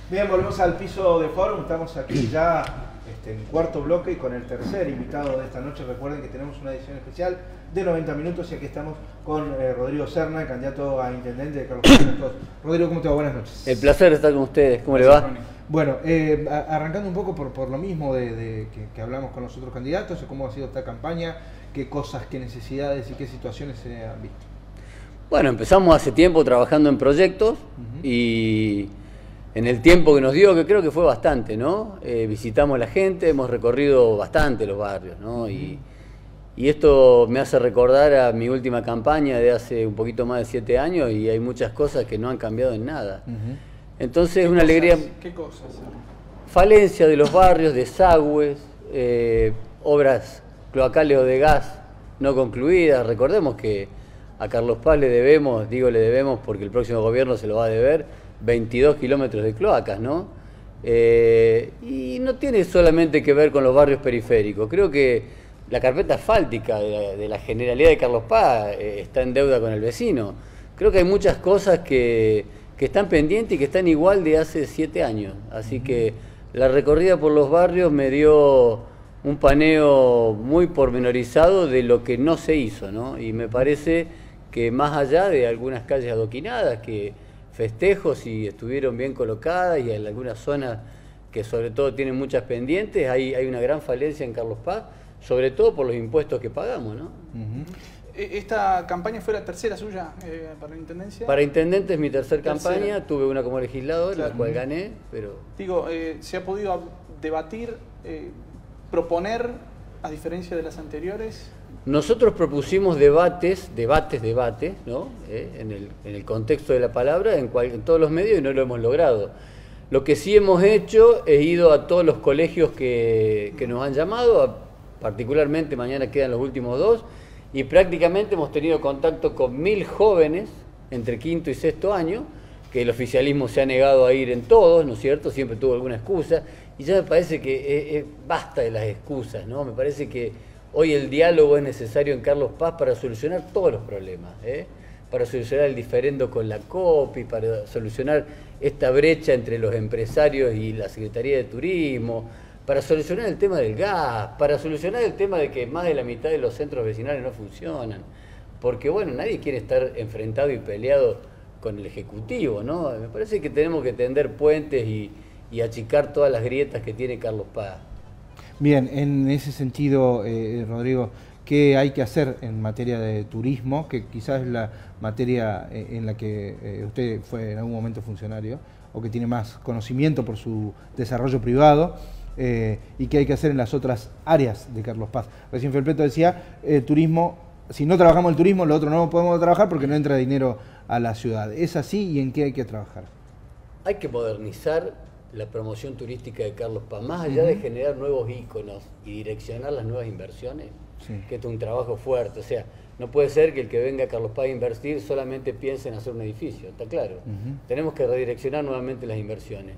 Bien, volvemos al piso de Fórum, estamos aquí ya en cuarto bloque y con el tercer invitado de esta noche. Recuerden que tenemos una edición especial de 90 minutos y aquí estamos con Rodrigo Serna, candidato a intendente de Carlos Paz. Rodrigo, ¿cómo te va? Buenas noches. El placer de estar con ustedes, ¿cómo le va? Bueno, arrancando un poco por lo mismo que hablamos con los otros candidatos, cómo ha sido esta campaña, qué cosas, qué necesidades y qué situaciones se han visto. Bueno, empezamos hace tiempo trabajando en proyectos y en el tiempo que nos dio, que creo que fue bastante, ¿no? Visitamos a la gente, hemos recorrido bastante los barrios, ¿no? Y esto me hace recordar a mi última campaña de hace un poquito más de 7 años y hay muchas cosas que no han cambiado en nada. Entonces es una alegría. ¿Qué cosas? Falencia de los barrios, desagües, obras cloacales o de gas no concluidas. Recordemos que a Carlos Paz le debemos, digo le debemos porque el próximo gobierno se lo va a deber, 22 kilómetros de cloacas, ¿no? Y no tiene solamente que ver con los barrios periféricos. Creo que la carpeta asfáltica de la Generalidad de Carlos Paz está en deuda con el vecino. Creo que hay muchas cosas que están pendientes y que están igual de hace 7 años. Así que la recorrida por los barrios me dio un paneo muy pormenorizado de lo que no se hizo, ¿no? Y me parece que más allá de algunas calles adoquinadas, que festejos y estuvieron bien colocadas y en algunas zonas que sobre todo tienen muchas pendientes, hay una gran falencia en Carlos Paz, sobre todo por los impuestos que pagamos, ¿no? ¿Esta campaña fue la tercera suya para la intendencia? Para intendente es mi tercera campaña, tuve una como legislador, claro, la cual gané, pero... Digo, ¿se ha podido debatir, proponer, a diferencia de las anteriores? Nosotros propusimos debates, ¿no? En el contexto de la palabra, en todos los medios y no lo hemos logrado. Lo que sí hemos hecho es ido a todos los colegios que nos han llamado, particularmente mañana quedan los últimos 2, y prácticamente hemos tenido contacto con 1000 jóvenes entre quinto y sexto año, que el oficialismo se ha negado a ir en todos, ¿no es cierto? Siempre tuvo alguna excusa, y ya me parece que basta de las excusas, ¿no? Me parece que hoy el diálogo es necesario en Carlos Paz para solucionar todos los problemas, para solucionar el diferendo con la COPI, para solucionar esta brecha entre los empresarios y la Secretaría de Turismo, para solucionar el tema del gas, para solucionar el tema de que más de la mitad de los centros vecinales no funcionan. Porque, bueno, nadie quiere estar enfrentado y peleado con el Ejecutivo, ¿no? Me parece que tenemos que tender puentes y achicar todas las grietas que tiene Carlos Paz. Bien, en ese sentido, Rodrigo, ¿qué hay que hacer en materia de turismo? Que quizás es la materia en la que usted fue en algún momento funcionario, o que tiene más conocimiento por su desarrollo privado, y qué hay que hacer en las otras áreas de Carlos Paz. Recién Felpeto decía, turismo, si no trabajamos el turismo, lo otro no podemos trabajar porque no entra dinero a la ciudad. ¿Es así y en qué hay que trabajar? Hay que modernizar la promoción turística de Carlos Paz, más allá de generar nuevos íconos y direccionar las nuevas inversiones, que esto es un trabajo fuerte. O sea, no puede ser que el que venga a Carlos Paz a invertir solamente piense en hacer un edificio, está claro. Tenemos que redireccionar nuevamente las inversiones.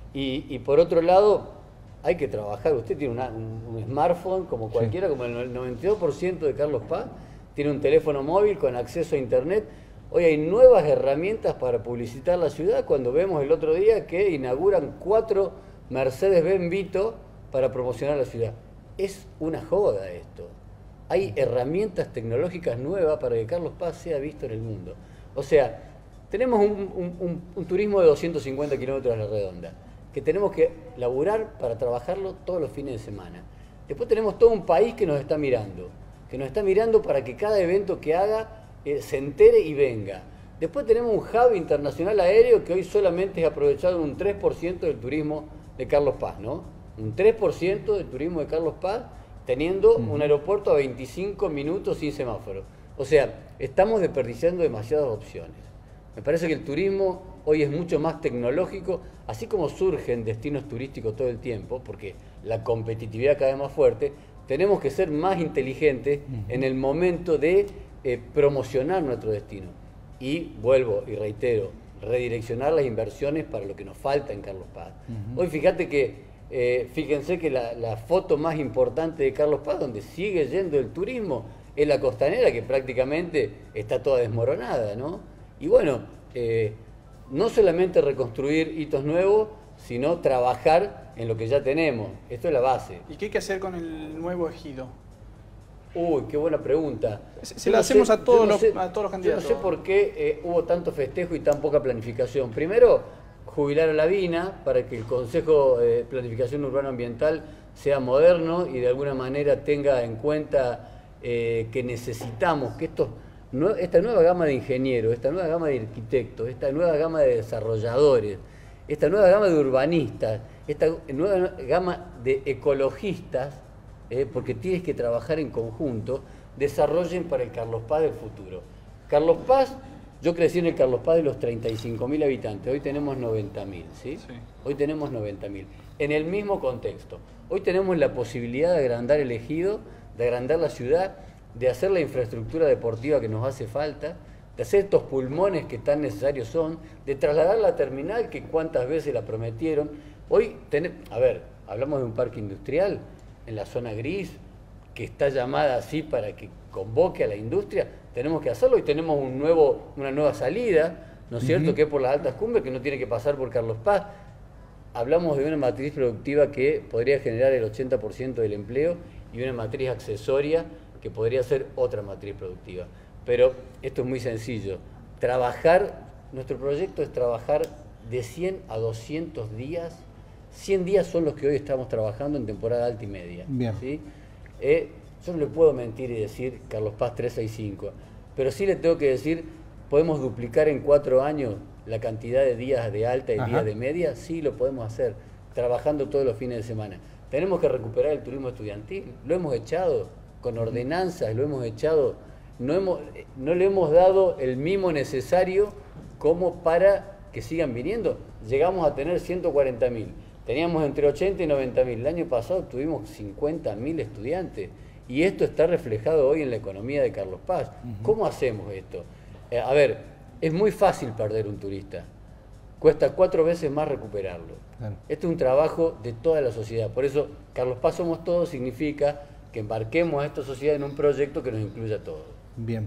Y por otro lado, hay que trabajar. Usted tiene un smartphone como cualquiera, como el 92% de Carlos Paz, tiene un teléfono móvil con acceso a internet. Hoy hay nuevas herramientas para publicitar la ciudad, cuando vemos el otro día que inauguran 4 Mercedes-Benz Vito para promocionar la ciudad. Es una joda esto. Hay herramientas tecnológicas nuevas para que Carlos Paz sea visto en el mundo. O sea, tenemos un turismo de 250 kilómetros a la redonda, que tenemos que laburar para trabajarlo todos los fines de semana. Después tenemos todo un país que nos está mirando para que cada evento que haga se entere y venga. Después tenemos un hub internacional aéreo que hoy solamente es aprovechado en un 3% del turismo de Carlos Paz, ¿no? Un 3% del turismo de Carlos Paz, teniendo un aeropuerto a 25 minutos sin semáforo. O sea, estamos desperdiciando demasiadas opciones. Me parece que el turismo hoy es mucho más tecnológico, así como surgen destinos turísticos todo el tiempo, porque la competitividad cada vez más fuerte, tenemos que ser más inteligentes en el momento de promocionar nuestro destino. Y vuelvo y reitero, redireccionar las inversiones para lo que nos falta en Carlos Paz. Hoy fíjense que la foto más importante de Carlos Paz, donde sigue yendo el turismo, es la costanera, que prácticamente está toda desmoronada, ¿no? Y bueno, no solamente reconstruir hitos nuevos, sino trabajar en lo que ya tenemos. Esto es la base. ¿Y qué hay que hacer con el nuevo ejido? Uy, qué buena pregunta. Se la hacemos a todos los candidatos. Yo no sé por qué hubo tanto festejo y tan poca planificación. Primero, jubilar a la BINA para que el Consejo de Planificación Urbano Ambiental sea moderno y de alguna manera tenga en cuenta que necesitamos que esta nueva gama de ingenieros, esta nueva gama de arquitectos, esta nueva gama de desarrolladores, esta nueva gama de urbanistas, esta nueva gama de ecologistas, porque tienes que trabajar en conjunto, desarrollen para el Carlos Paz del futuro. Carlos Paz, yo crecí en el Carlos Paz de los 35.000 habitantes, hoy tenemos 90.000, ¿sí? Sí. Hoy tenemos 90.000. En el mismo contexto, hoy tenemos la posibilidad de agrandar el ejido, de agrandar la ciudad, de hacer la infraestructura deportiva que nos hace falta, de hacer estos pulmones que tan necesarios son, de trasladar la terminal que cuántas veces la prometieron. Hoy, hablamos de un parque industrial en la zona gris, que está llamada así para que convoque a la industria, tenemos que hacerlo y tenemos una nueva salida, ¿no es cierto?, que es por las altas cumbres, que no tiene que pasar por Carlos Paz. Hablamos de una matriz productiva que podría generar el 80% del empleo y una matriz accesoria que podría ser otra matriz productiva. Pero esto es muy sencillo. Nuestro proyecto es trabajar de 100 a 200 días. 100 días son los que hoy estamos trabajando en temporada alta y media. Bien. ¿Sí? Yo no le puedo mentir y decir Carlos Paz 365, pero sí le tengo que decir, ¿podemos duplicar en 4 años la cantidad de días de alta y días de media? Sí, lo podemos hacer, trabajando todos los fines de semana. Tenemos que recuperar el turismo estudiantil, lo hemos echado con ordenanzas, lo hemos echado, no le hemos dado el mimo necesario como para que sigan viniendo. Llegamos a tener 140.000, teníamos entre 80 y 90.000, el año pasado tuvimos 50.000 estudiantes y esto está reflejado hoy en la economía de Carlos Paz. ¿Cómo hacemos esto? Es muy fácil perder un turista, cuesta 4 veces más recuperarlo. Claro. Esto es un trabajo de toda la sociedad, por eso Carlos Paz somos todos significa que embarquemos a esta sociedad en un proyecto que nos incluya a todos. Bien.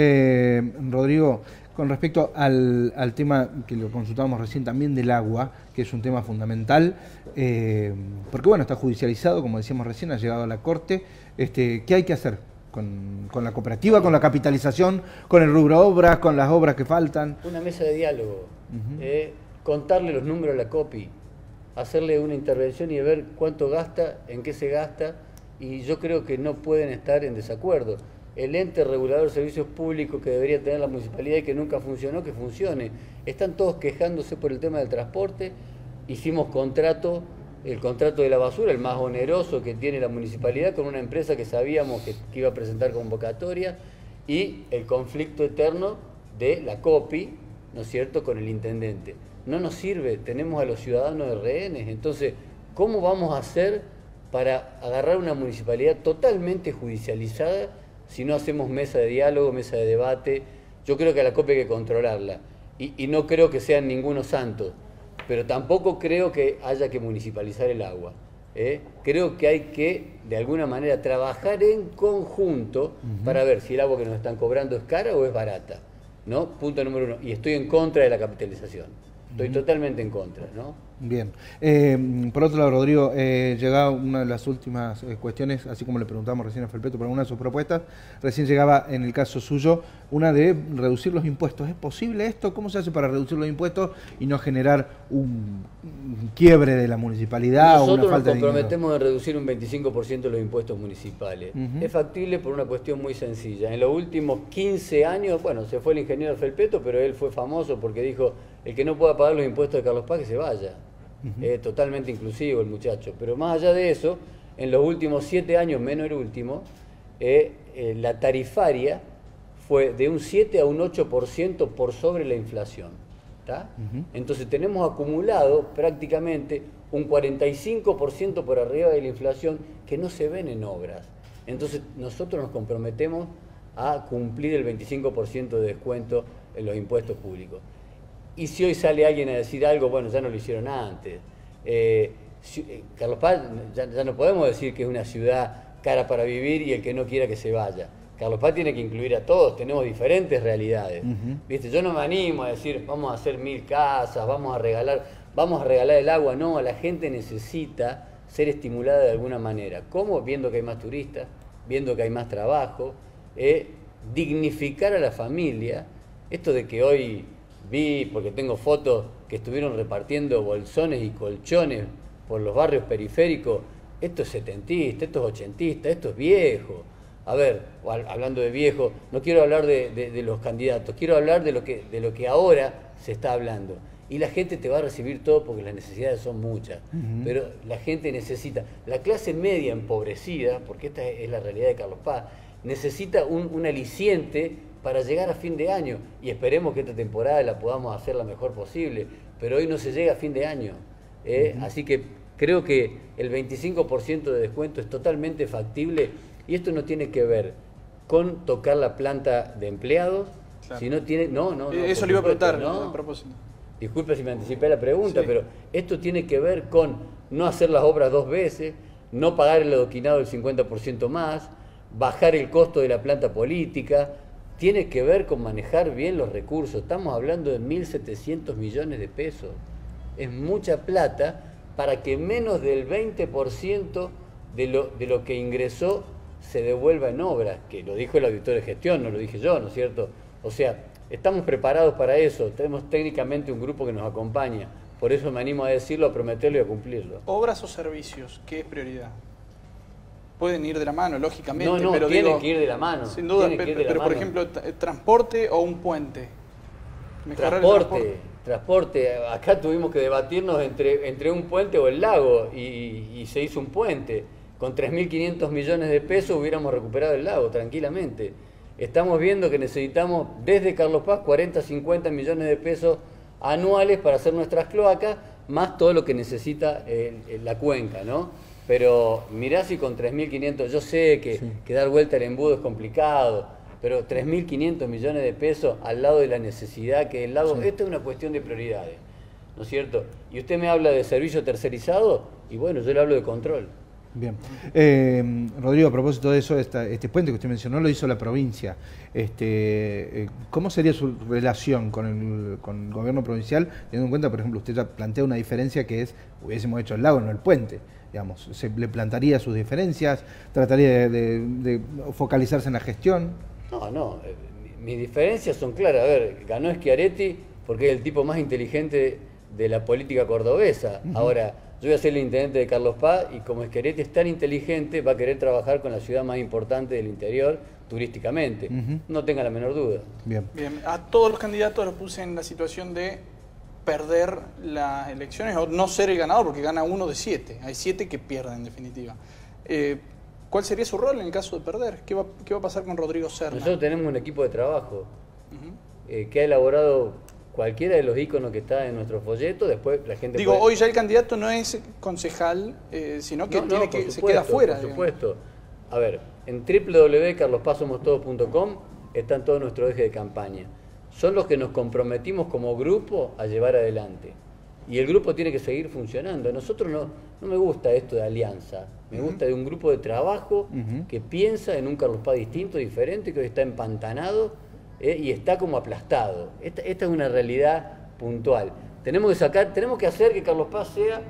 Rodrigo, con respecto al tema que lo consultábamos recién también del agua, que es un tema fundamental, porque bueno, está judicializado, como decíamos recién, ha llegado a la Corte, ¿qué hay que hacer con la cooperativa, con la capitalización, con el rubro obras, con las obras que faltan? Una mesa de diálogo, contarle los números a la COPI, hacerle una intervención y ver cuánto gasta, en qué se gasta, y yo creo que no pueden estar en desacuerdo. El ente regulador de servicios públicos que debería tener la municipalidad y que nunca funcionó, que funcione. Están todos quejándose por el tema del transporte. Hicimos el contrato de la basura, el más oneroso que tiene la municipalidad, con una empresa que sabíamos que iba a presentar convocatoria, y el conflicto eterno de la COPI, ¿no es cierto?, con el intendente. No nos sirve, tenemos a los ciudadanos de rehenes. Entonces, ¿cómo vamos a hacer para agarrar una municipalidad totalmente judicializada si no hacemos mesa de diálogo, mesa de debate? Yo creo que a la COPI hay que controlarla y no creo que sean ningunos santos, pero tampoco creo que haya que municipalizar el agua. Creo que hay que, de alguna manera, trabajar en conjunto para ver si el agua que nos están cobrando es cara o es barata, ¿no? Punto número 1. Y estoy en contra de la capitalización. Estoy totalmente en contra, ¿no? Bien. Por otro lado, Rodrigo, llegaba una de las últimas cuestiones, así como le preguntamos recién a Felpeto por alguna de sus propuestas, recién llegaba en el caso suyo una de reducir los impuestos. ¿Es posible esto? ¿Cómo se hace para reducir los impuestos y no generar un quiebre de la municipalidad o una falta de dinero? Nosotros nos comprometemos en reducir un 25% de los impuestos municipales. Es factible por una cuestión muy sencilla. En los últimos 15 años, bueno, se fue el ingeniero Felpeto, pero él fue famoso porque dijo, el que no pueda pagar los impuestos de Carlos Paz, que se vaya. Totalmente inclusivo el muchacho. Pero más allá de eso, en los últimos 7 años, menos el último, la tarifaria fue de un 7 a un 8% por sobre la inflación. ¿Tá? Entonces tenemos acumulado prácticamente un 45% por arriba de la inflación que no se ven en obras. Entonces nosotros nos comprometemos a cumplir el 25% de descuento en los impuestos públicos. Y si hoy sale alguien a decir algo, bueno, ya no lo hicieron antes. Carlos Paz, ya no podemos decir que es una ciudad cara para vivir y el que no quiera que se vaya. Carlos Paz tiene que incluir a todos, tenemos diferentes realidades. ¿Viste? Yo no me animo a decir, vamos a hacer 1000 casas, vamos a regalar, vamos a regalar el agua. No, la gente necesita ser estimulada de alguna manera. ¿Cómo? Viendo que hay más turistas, viendo que hay más trabajo, dignificar a la familia. Esto de que hoy vi, porque tengo fotos que estuvieron repartiendo bolsones y colchones por los barrios periféricos, esto es setentista, esto es ochentista, esto es viejo. A ver, hablando de viejo, no quiero hablar de los candidatos, quiero hablar de lo que ahora se está hablando. Y la gente te va a recibir todo porque las necesidades son muchas, pero la gente necesita, la clase media empobrecida, porque esta es la realidad de Carlos Paz, necesita un aliciente para llegar a fin de año, y esperemos que esta temporada la podamos hacer la mejor posible, pero hoy no se llega a fin de año, así que creo que el 25% de descuento es totalmente factible, y esto no tiene que ver con tocar la planta de empleados, claro. Sino tiene, no, eso le iba a preguntar, ¿no? A propósito. Disculpe si me anticipé la pregunta, sí. Pero esto tiene que ver con no hacer las obras 2 veces, no pagar el adoquinado del 50% más, bajar el costo de la planta política, tiene que ver con manejar bien los recursos. Estamos hablando de 1.700 millones de pesos. Es mucha plata para que menos del 20% de lo que ingresó se devuelva en obras, que lo dijo el auditor de gestión, no lo dije yo, ¿no es cierto? O sea, estamos preparados para eso, tenemos técnicamente un grupo que nos acompaña, por eso me animo a decirlo, a prometerlo y a cumplirlo. ¿Obras o servicios? ¿Qué es prioridad? Pueden ir de la mano, lógicamente, no, pero tienen que ir de la mano. Sin duda, pero por ejemplo, ¿transporte o un puente? Transporte. Acá tuvimos que debatirnos entre un puente o el lago y se hizo un puente. Con 3.500 millones de pesos hubiéramos recuperado el lago tranquilamente. Estamos viendo que necesitamos desde Carlos Paz 40, 50 millones de pesos anuales para hacer nuestras cloacas, más todo lo que necesita la cuenca, ¿no? Pero mirá si con 3.500, yo sé que dar vuelta al embudo es complicado, pero 3.500 millones de pesos al lado de la necesidad que el lago, esto es una cuestión de prioridades, ¿no es cierto? Y usted me habla de servicio tercerizado, y bueno, yo le hablo de control. Bien. Rodrigo, a propósito de eso, este puente que usted mencionó lo hizo la provincia. ¿Cómo sería su relación con el gobierno provincial, teniendo en cuenta, por ejemplo, usted ya plantea una diferencia que es, hubiésemos hecho el lago, no el puente? Digamos, ¿se le plantaría sus diferencias? ¿Trataría de focalizarse en la gestión? No, mis diferencias son claras. A ver, ganó Schiaretti porque es el tipo más inteligente de la política cordobesa. Ahora, yo voy a ser el intendente de Carlos Paz y como Schiaretti es tan inteligente, va a querer trabajar con la ciudad más importante del interior turísticamente. No tenga la menor duda. Bien. A todos los candidatos los puse en la situación de perder las elecciones o no ser el ganador, porque gana 1 de 7. Hay 7 que pierden, en definitiva. ¿Cuál sería su rol en el caso de perder? ¿Qué va a pasar con Rodrigo Serna? Nosotros tenemos un equipo de trabajo que ha elaborado cualquiera de los íconos que está en nuestro folleto. Después la gente hoy ya el candidato no es concejal, sino que se queda fuera. Por supuesto. A ver, en www.carlospazomostodos.com están todos nuestros ejes de campaña. Son los que nos comprometimos como grupo a llevar adelante. Y el grupo tiene que seguir funcionando. A nosotros no me gusta esto de alianza. Me gusta de un grupo de trabajo que piensa en un Carlos Paz distinto, diferente, que hoy está empantanado y está como aplastado. Esta es una realidad puntual. Tenemos que hacer que Carlos Paz sea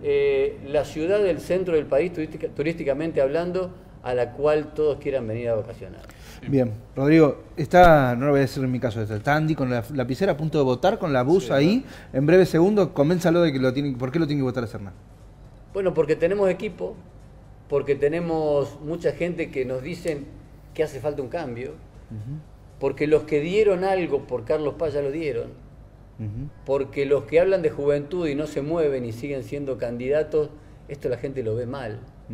la ciudad del centro del país, turísticamente hablando, a la cual todos quieran venir a vacacionar. Bien, Rodrigo, no lo voy a decir en mi caso, está Andy con la lapicera a punto de votar, con la bus ahí, en breve segundo, convénzalo de que ¿por qué lo tiene que votar a Serna? Bueno, porque tenemos equipo, porque tenemos mucha gente que nos dicen que hace falta un cambio, porque los que dieron algo por Carlos Paz ya lo dieron, porque los que hablan de juventud y no se mueven y siguen siendo candidatos, esto la gente lo ve mal,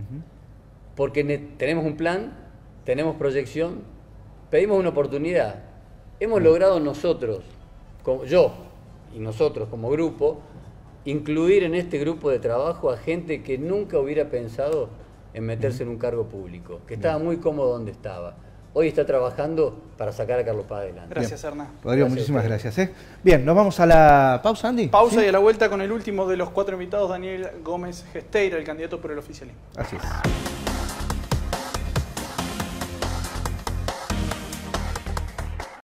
porque tenemos un plan, tenemos proyección, pedimos una oportunidad. Hemos logrado nosotros, yo y nosotros como grupo, incluir en este grupo de trabajo a gente que nunca hubiera pensado en meterse en un cargo público, que estaba muy cómodo donde estaba. Hoy está trabajando para sacar a Carlos Paz adelante. Gracias, Serna. Rodrigo, muchísimas gracias. Bien, nos vamos a la pausa, Andy. Pausa y a la vuelta con el último de los 4 invitados, Daniel Gómez Gesteira, el candidato por el oficialismo. Así es.